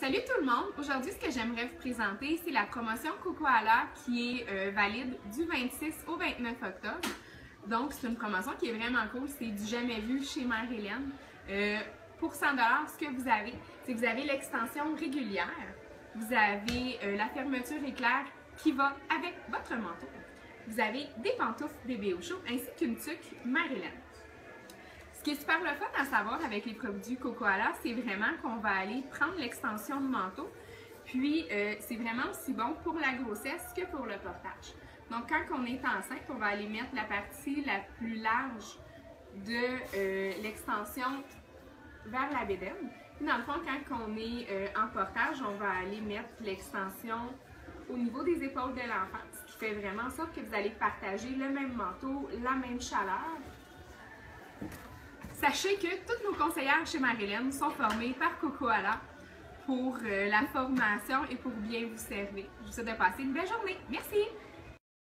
Salut tout le monde! Aujourd'hui, ce que j'aimerais vous présenter, c'est la promotion Cocoala qui est valide du 26 au 29 octobre. Donc, c'est une promotion qui est vraiment cool. C'est du jamais vu chez Mère Hélène. Pour 100 $, ce que vous avez, c'est que vous avez l'extension régulière. Vous avez la fermeture éclair qui va avec votre manteau. Vous avez des pantoufles bébé au chaud ainsi qu'une tuque Mère Hélène. Ce qui est super le fun à savoir avec les produits Cocoala, c'est vraiment qu'on va aller prendre l'extension de manteau, puis c'est vraiment aussi bon pour la grossesse que pour le portage. Donc quand on est enceinte, on va aller mettre la partie la plus large de l'extension vers la bédaine. Puis dans le fond, quand on est en portage, on va aller mettre l'extension au niveau des épaules de l'enfant, ce qui fait vraiment en sorte que vous allez partager le même manteau, la même chaleur. Sachez que toutes nos conseillères chez Mère Hélène sont formées par Cocoala pour la formation et pour bien vous servir. Je vous souhaite de passer une belle journée. Merci!